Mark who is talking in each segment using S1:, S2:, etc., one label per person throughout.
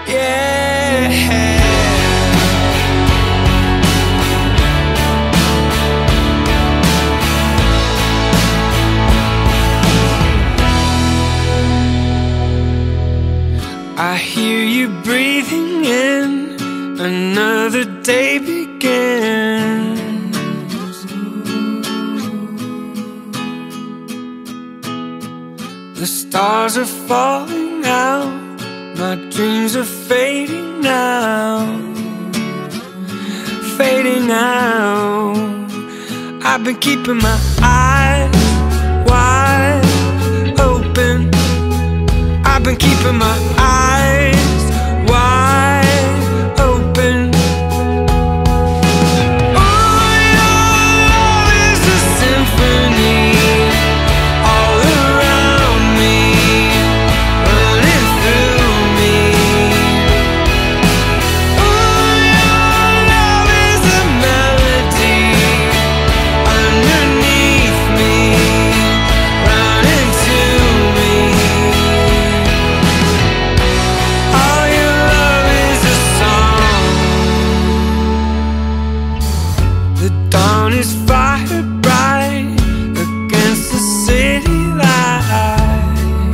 S1: Yeah. I hear you breathing in, another day begins. The stars are falling out, my dreams are fading now, fading out. I've been keeping my eyes wide open, I've been keeping my eyes wide open. Oh, your love is a symphony all around me, running through me. Oh, your love is a melody underneath me, running to me. All your love is a song. The dawn is fire bright against the city light.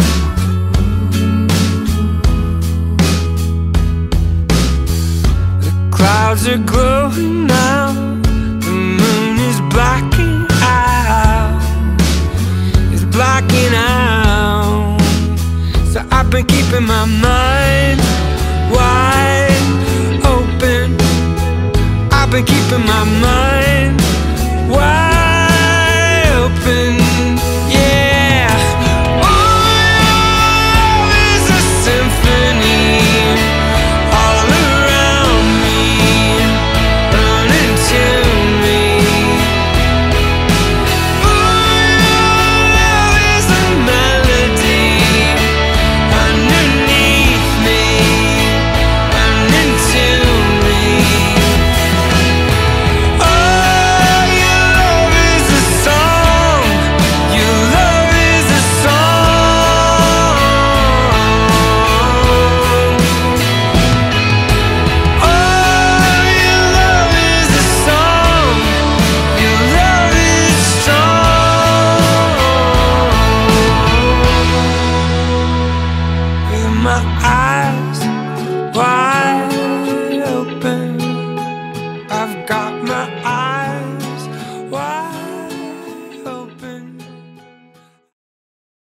S1: The clouds are glowing now, the moon is blacking out, it's blacking out. So I've been keeping my mind wide open, I've been keeping my mind